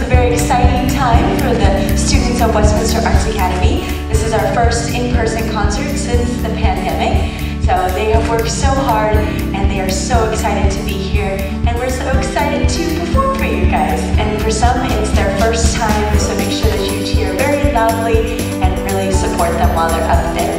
very exciting time for the students of Westminster Arts Academy. This is our first in-person concert since the pandemic. So they have worked so hard and they are so excited to be here, and we're so excited to perform for you guys. And for some, it's their first time, so make sure that you cheer very loudly and really support them while they're up there.